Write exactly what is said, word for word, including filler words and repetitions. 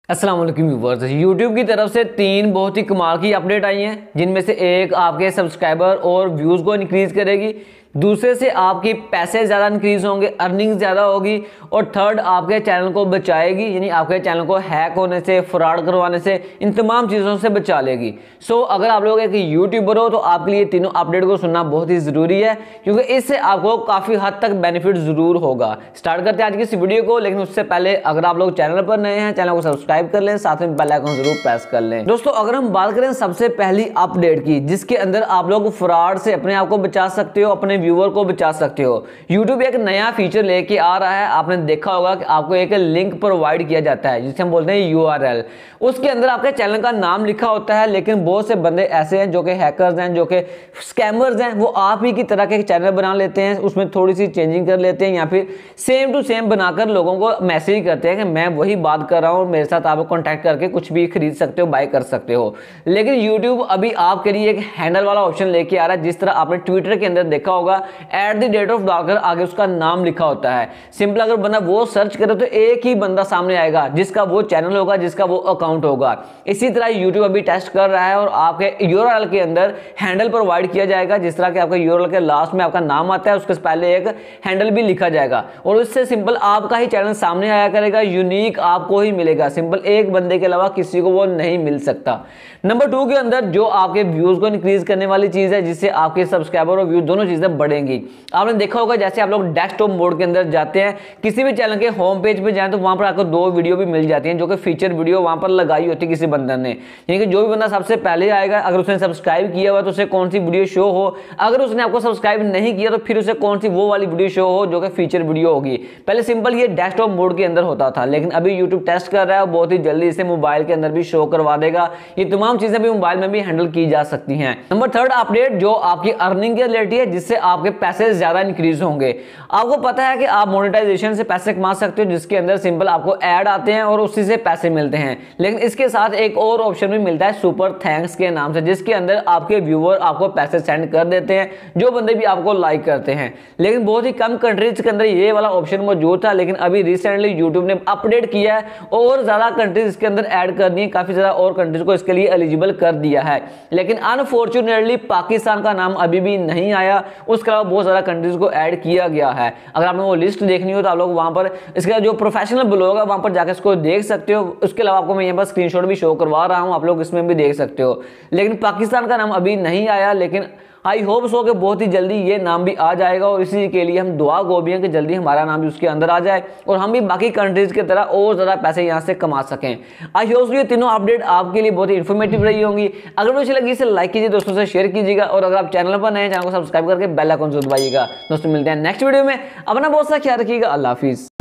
अस्सलाम वालेकुम viewers, YouTube की तरफ से तीन बहुत ही कमाल की अपडेट आई हैं, जिनमें से एक आपके सब्सक्राइबर और व्यूज़ को इंक्रीज़ करेगी, दूसरे से आपके पैसे ज़्यादा इंक्रीज़ होंगे, अर्निंग ज़्यादा होगी, और थर्ड आपके चैनल को बचाएगी, यानी आपके चैनल को हैक होने से, फ्रॉड करवाने से, इन तमाम चीज़ों से बचा लेगी। सो so, अगर आप लोग एक यूट्यूबर हो तो आपके लिए तीनों अपडेट को सुनना बहुत ही ज़रूरी है, क्योंकि इससे आपको काफ़ी हद तक बेनिफिट ज़रूर होगा। स्टार्ट करते हैं आज की इस वीडियो को, लेकिन उससे पहले अगर आप लोग चैनल पर नए हैं, चैनल को सब्सक्राइब कर लें, साथ में बेल आइकन जरूर प्रेस कर लें। दोस्तों, अगर हम बात करें सबसे पहली अपडेट की, जिसके अंदर आप लोग फ्रॉड से अपने आप को बचा सकते हो, अपने व्यूअर को बचा सकते हो। YouTube एक नया फीचर लेके आ रहा है। आपने देखा होगा कि आपको एक लिंक प्रोवाइड किया जाता है, जिसे हम बोलते हैं यू आर एल। उसके अंदर आपके चैनल का नाम लिखा होता है, लेकिन बहुत से बंदे ऐसे हैं जो कि हैकर्स हैं, जो कि स्कैमर्स हैं, वो आप ही की तरह के चैनल बना लेते हैं, उसमें थोड़ी सी चेंजिंग कर लेते हैं, या फिर सेम टू सेम बनाकर लोगों को मैसेज करते हैं कि मैं वही बात कर रहा हूँ, मेरे साथ आप कॉन्टैक्ट करके कुछ भी खरीद सकते हो, बाय कर सकते हो। लेकिन यूट्यूब अभी आपके लिए एक हैंडल वाला ऑप्शन लेके आ रहा है, जिस तरह आपने ट्विटर के अंदर देखा होगा, एट द डेट ऑफ डालकर आगे उसका नाम लिखा होता है। सिंपल अगर बंदा वो सर्च करे तो एक ही बंदा सामने आएगा, जिसका वो चैनल होगा, जिसका वो अकाउंट होगा। इसी तरह YouTube अभी टेस्ट कर रहा है, और आपके यूआरएल के अंदर हैंडल प्रोवाइड किया जाएगा, जिस तरह के आपके यूआरएल के लास्ट में आपका नाम आता है, उसके पहले एक हैंडल भी लिखा जाएगा, और उससे सिंपल आपका ही चैनल सामने आया करेगा, यूनिक आपको ही मिलेगा। सिंपल एक बंदे के अलावा किसी को वो नहीं मिल सकता। नंबर टू के अंदर जो आपके व्यूज को इंक्रीज करने वाली चीज है, जिससे आपके सब्सक्राइबर और व्यूज दोनों चीजें बढ़ेंगी। आपने देखा होगा, जैसे आप लोग डेस्कटॉप मोड के अंदर जाते हैं, किसी भी चैनल के होम पेज पे जाएं तो वहां पर आपको दो वीडियो भी मिल जाती हैं, जो कि फीचर वीडियो वहां पर लगाई होती है किसी बंदे ने। यानी कि जो भी बंदा सबसे पहले आएगा, अगर उसने सब्सक्राइब किया हुआ तो उसे कौन सी वीडियो शो हो, अगर उसने आपको सब्सक्राइब नहीं किया तो फिर उसे कौन सी वो वाली वीडियो शो हो जो कि फीचर वीडियो होगी। पहले सिंपल ये डेस्कटॉप मोड के अंदर होता था, लेकिन अभी यूट्यूब टेस्ट कर रहा है, बहुत ही जल्दी इसे मोबाइल के अंदर भी शो करवा देगा। ये तमाम चीजें भी मोबाइल में भी हैंडल की जा सकती हैं। नंबर थर्ड अपडेट जो आपकी अर्निंग के रिलेटेड है, जिससे आपके पैसे ज्यादा इंक्रीज होंगे। आपको पता है कि आप मोनेटाइजेशन से पैसे कमा सकते हो, जिसके अंदर सिंपल आपको ऐड आते हैं और उसी से पैसे मिलते हैं। लेकिन इसके साथ एक और ऑप्शन भी मिलता है, सुपर थैंक्स के नाम से, जिसके अंदर आपके व्यूअर आपको पैसे सेंड कर देते हैं, जो बंदे भी आपको लाइक करते हैं। लेकिन बहुत ही कम कंट्रीज के अंदर ये वाला ऑप्शन मौजूद था, लेकिन अभी रिसेंटली यूट्यूब ने अपडेट किया है और ज्यादा कंट्रीज इसके अंदर ऐड कर दी है, काफी ज्यादा और कंट्रीज को इसके लिए एलिजिबल कर दिया है। लेकिन अनफॉर्चुनेटली पाकिस्तान का नाम अभी भी नहीं आया, उसके अलावा बहुत ज्यादा कंट्रीज को ऐड किया गया है। अगर आपने वो लिस्ट देखनी हो तो आप लोग वहां पर इसका जो प्रोफेशनल ब्लॉग है वहां पर जाकर इसको देख सकते हो। उसके अलावा आपको मैं यहाँ पर स्क्रीनशॉट भी शो करवा रहा हूं, आप लोग इसमें भी देख सकते हो। लेकिन पाकिस्तान का नाम अभी नहीं आया, लेकिन आई होप सो कि बहुत ही जल्दी ये नाम भी आ जाएगा, और इसी के लिए हम दुआ गो भी हैं कि जल्दी हमारा नाम भी उसके अंदर आ जाए और हम भी बाकी कंट्रीज की तरह और ज़्यादा पैसे यहाँ से कमा सकें। आई होप ये तीनों अपडेट आपके लिए बहुत ही इन्फॉर्मेटिव रही होंगी। अगर मुझे लगी इसे लाइक कीजिए, दोस्तों से शेयर कीजिएगा, और अगर आप चैनल पर नए हैं, चैनल को सब्सक्राइब करके बेल आइकन जरूर दबाइएगा। दोस्तों, मिलते हैं नेक्स्ट वीडियो में। अपना बहुत सा ख्याल रखिएगा। अल्लाह हाफिज़।